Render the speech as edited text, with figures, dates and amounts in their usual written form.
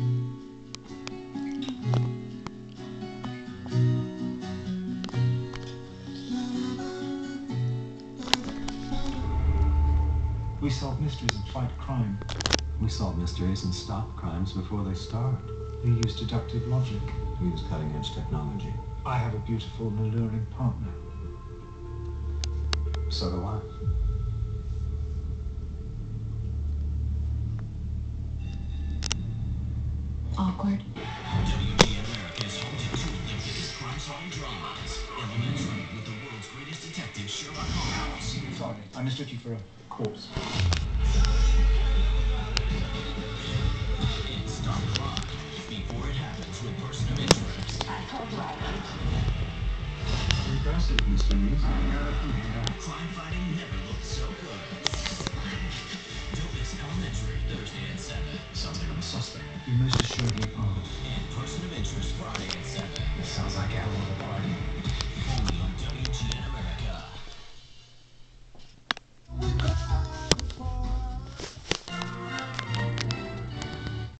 We solve mysteries and fight crime. We solve mysteries and stop crimes before they start. We use deductive logic. We use cutting-edge technology. I have a beautiful and alluring partner. So do I. Awkward. WG America is home to two of the biggest crime-solving dramas. Elementary, with the world's greatest detective, Sherlock Holmes. Sorry, I mistook you for a corpse. And Stop Crime, Before It Happens, with Person of Interest. I told you I would. Impressive, Mr. Neeson. Crime fighting never looked so good. Don't miss Elementary, Thursday at 7. Sounds like I'm a suspect. You most assuredly are. And